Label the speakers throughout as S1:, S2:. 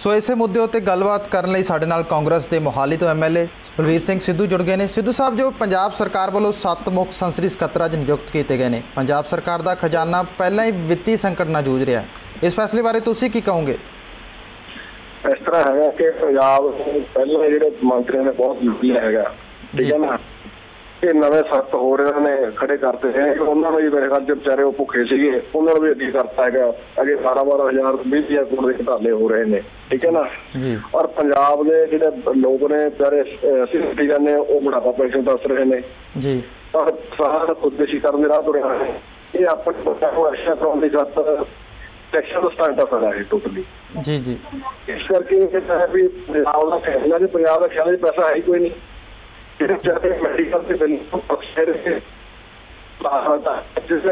S1: ਸੋ ਇਸੇ ਮੁੱਦੇ ਉੱਤੇ ਗੱਲਬਾਤ ਕਰਨ ਲਈ ਸਾਡੇ ਨਾਲ ਕਾਂਗਰਸ ਦੇ ਮੋਹਾਲੀ ਤੋਂ ਐਮਐਲਏ ਬਲਵੀਰ ਸਿੰਘ ਸਿੱਧੂ जुड़ गए हैं। सिद्धू साहब, जो पंजाब सरकार वालों 7 मुख संसदीय ਸਕੱਤਰ ਅੱਜ नियुक्त किए गए हैं, पंजाब सरकार का खजाना पहला ही वित्तीय संकट नाल जूझ रहा है, इस फैसले बारे तुसीं की कहोगे?
S2: इस तरह है कि पंजाब पहले जो मंत्री ने बहुत लुटिया है, ठीक है ना, ये नवे सख्त हो रहे ने खड़े करते हैं। उन्होंने भी मेरे ख्याल से बेचारे वो भुखे सीगे, उन्होंने भी अगे करता है अगे 12-12 हज़ार 20,000 करोड़ के घोटाले हो रहे हैं, ठीक है ना
S1: जी।
S2: और पंजाब के जो लोग ने बेचारे सिटीजन ने वो बुढ़ापा पेंशन दस रहे हैं
S1: जी,
S2: और सारा खुदकुशी करने राह तुरे हैं। ये अपने बच्चों को रक्षा कराने की खातर टैक्शन का स्टैंड है टोटली
S1: जी जी।
S2: इस करके भी पंजाब का फैसला जी, पंजाब का ख्याल पैसा है ही कोई नहीं। मेडिकल से बिल जिसने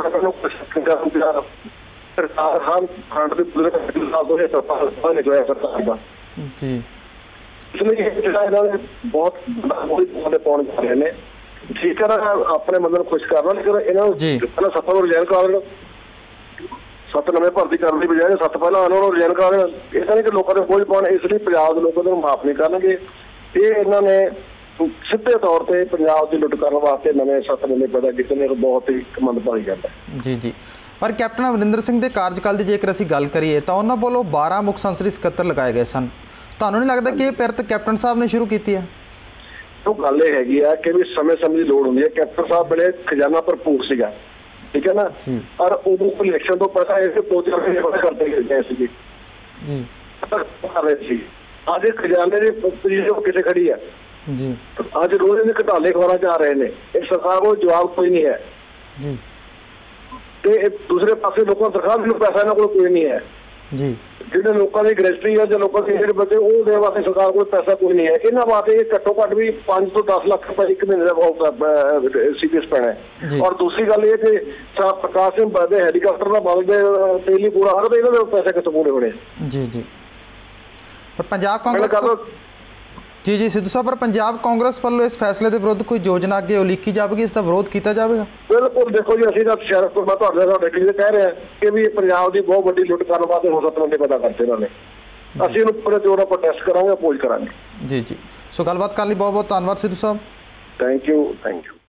S2: सरकार हर खंड के पूरे सरकार का
S1: जी,
S2: इसलिए बहुत पाने जा रहे हैं। ठीक है ना, अपने मतलब खुश करना, लेकिन इन्होंने 7 को रिजाइन करा देना, 7 नवे भर्ती करने की बजाय 7 पहला उन्होंने रिजाइन करा देना। ऐसा नहीं कि लोगों ने बोझ पाने, इसलिए पंजाब के लोगों को माफ नहीं करेंगे। ये इन्होंने सीधे तौर पर पंजाब की लुट करने वास्ते नवे 7 महीने पैदा किए, बहुत ही मंदभागी गल है
S1: जी जी। पर कैप्टन अमरिंदर सिंह के कार्यकाल की जेकर असीं गल करिए तो उन्होंने वालों 12 मुख संसदीय ਸਕੱਤਰ लगाए गए सन। तुहानूं नहीं लगता कि ये पिरत कैप्टन साहब ने शुरू की है?
S2: तो गल ये हैगी है कि भी समय की लोड़ होंदी है। कैप्टन साहब वेले खजाना भरपूर सीगा, ठीक है ना, और उदों इलेक्शन तो पहला ऐसे 2-4 महीने करते गए सी
S1: जी,
S2: कर रहे थे। आज खजाने की पोजीशन किसे खड़ी है
S1: जी,
S2: आज रोज इन्हें घटाले खवाना चाह रहे हैं, एक सरकार को जवाब कोई नहीं है
S1: जी,
S2: ते दूसरे पासे लोगों सरकार भी पैसा इन्होंने कोई नहीं है
S1: जी,
S2: जिन्हें लोगों की गृहस्थी है, जो लोगों के बचे वो देने वास्ते सरकार को पैसा कोई नहीं है। इन्होंने वास्ते घट्टो घट भी 5 ਤੋਂ 10 लाख रुपए 1 महीने का सीपीएस पैना है। और दूसरी गल ये कि प्रकाश सिंह बदे हैलीकॉप्टर का बदलते तेल ही पूरा हर इन्होंने पैसे कितों पूरे होने
S1: जी जी। पर पंजाब कांग्रेस जी जी सिद्धू साहब, पर पंजाब कांग्रेस वालों इस फैसले के विरुद्ध कोई योजना अगे उलीकी जाएगी, इसका विरोध किया जाएगा?
S2: बिल्कुल, देखो जी, असं शहर तो मैं कह रहे हैं कि भी पंजाब की बहुत बड़ी लुट करने वास्ते हो 7 बंदे पैदा करते इन्होंने, असं पूरे जोर प्रोटेस्ट करांगे, अपोज करांगे।
S1: जी जी। सो गलबात करने बहुत बहुत धन्यवाद सिद्धू साहब।
S2: Thank you.